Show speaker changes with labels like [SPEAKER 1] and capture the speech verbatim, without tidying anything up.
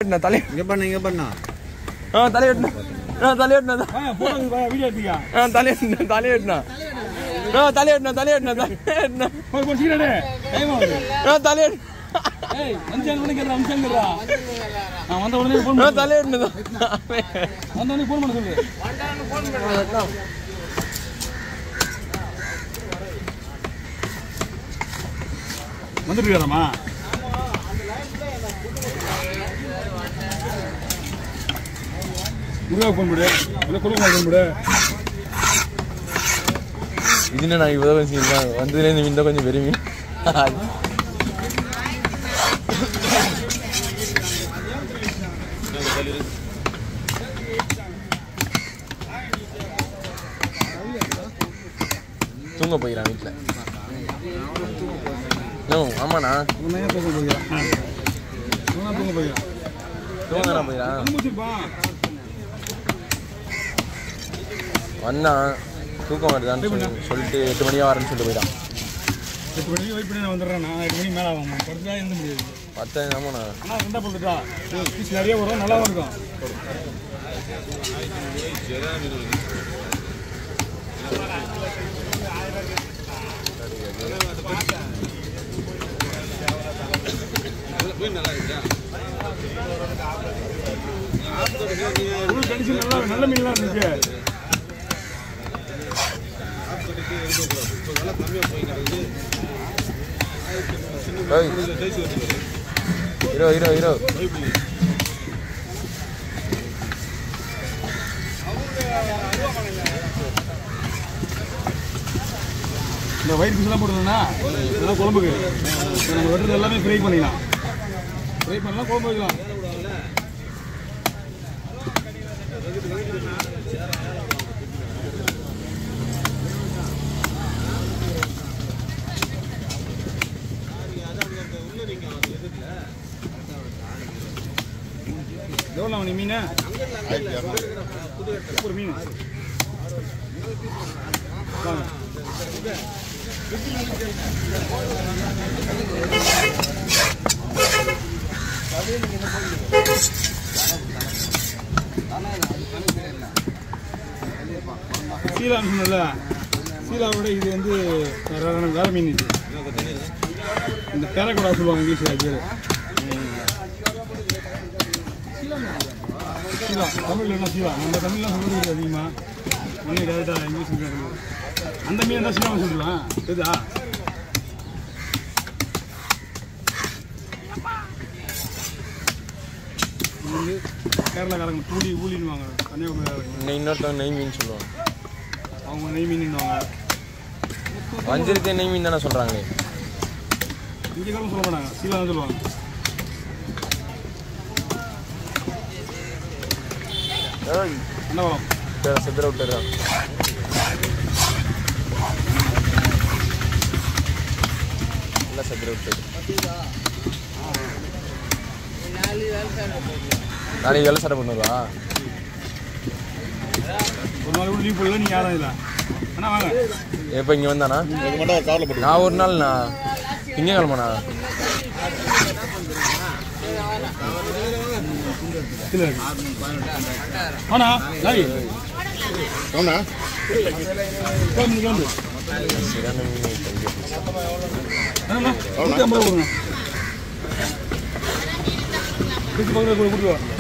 [SPEAKER 1] தலையிட்டுனா தலை
[SPEAKER 2] இங்க பண்ண இங்க பண்ணா
[SPEAKER 1] ஆ தலையிட்டுனா ஆ தலையிட்டுனா
[SPEAKER 2] போடுங்க வீடியோ எடுத்தியா
[SPEAKER 1] ஆ தலையிட்டுனா தலையிட்டுனா ஆ தலையிட்டுனா தலையிட்டுனா தலையிட்டுனா
[SPEAKER 2] போய் போய் சீரடே டைம் ஆகுது
[SPEAKER 1] ஆ தலையிட்டு
[SPEAKER 2] ஏய் அஞ்சன் மணிக்கு அஞ்சன்ங்கடா நான் வந்த உடனே ஃபோன்
[SPEAKER 1] ஆ தலையிட்டுனா
[SPEAKER 2] வந்த உடனே ஃபோன் பண்ண சொல்லு ஃபோன் பண்ணு வந்துருக்காரமா முருகா ஃபோன் பண்ணு இல்ல குழுங்க ஃபோன் பண்ணு
[SPEAKER 1] இதுனா நான் இவ்வளவு கொஞ்சம் வந்ததுல இருந்து இந்த கொஞ்சம் பெருமை தூங்க போயிடறான் வீட்டுல நோ ஆமாண்ணா
[SPEAKER 2] உன்னையே தூங்க போயிடறான் தூங்க தூங்க போயிடறான்
[SPEAKER 1] தூங்கண்ணா போயிடறான் வந்தான் தூக்கம் வருதான்னு சொல்லிட்டு எட்டு மணியாக வரேன்னு சொல்லிட்டு போயிட்டான்
[SPEAKER 2] எட்டு மணிக்கு வெயிட் பண்ணி நான் வந்துடுறேன் நான் எட்டு மணிக்கு மேலே ஆகும் படுத்துட்டா எழுத முடியாது
[SPEAKER 1] பத்து ஆமாண்ணா
[SPEAKER 2] ஆனால் ரெண்டா போட்டுட்டா பீஸ் நிறைய வரும் நல்லாவும் இருக்கும் நல்லா நல்ல மீன்லாம் இருந்துச்சு
[SPEAKER 1] ஹீரோ ஹீரோ ஹீரோ
[SPEAKER 2] இந்த ஒயிட் பீஸ் எல்லாம் போட்டுருந்தா இதெல்லாம் குழம்புக்கு நம்ம வெட்டுறது எல்லாமே ஃப்ரை பண்ணிக்கலாம் ஃப்ரை பண்ணலாம் குழம்பு வைக்கலாம் எவ்வளோ நீ மீன் ஒரு மீன் வாங்க சீலான்னு சொன்னல சீலாவோட இது வந்து வேற வேற மீன் இது இந்த பேரக்கூடா சொல்லுவாங்க இங்கிலீஷில் பேர் சீலா தமிழில் என்ன சீலா நம்ம தமிழ்லாம் சொல்கிறது அதிகமாக ஒன்றும் டேரெக்டாக இங்கிலீஷ் அந்த மீன் தான் சீலாவை சொல்லலாம் தெரியுதா இது வந்து கேரளாக்காரங்க பூலி ஊலின்னுவாங்க கன்னியாகுமரி
[SPEAKER 1] இன்னொருத்தவங்க நெய் மீன் சொல்லுவாங்க
[SPEAKER 2] அவங்க நெய் மீன்னுவாங்க
[SPEAKER 1] வஞ்சிரத்தை நெய் மீன் தானே சொல்கிறாங்க
[SPEAKER 2] இங்கே காலம் சொல்ல மாட்டாங்க சீலா தான் சொல்லுவாங்க என்ன வரும்
[SPEAKER 1] செத்துற விட்டுறான் நல்லா செத்துற விட்டு நாளைக்கு வேலை சட்டை பண்ணுவா
[SPEAKER 2] ஒரு நாள் கூட லீவ் போடல நீங்கள் யாரும் இல்லை அண்ணா வாங்க
[SPEAKER 1] எப்போ இங்கே வந்தானா நான் ஒரு நாள் நான் திங்கக்கிழமண்ணா
[SPEAKER 2] ஆனா லாரி ஆனா கிளம்பு கிளம்பு அண்ணா நூற்றி ஐம்பது ரூபா கொடுங்க பக்கத்தில் கொடுத்துருவா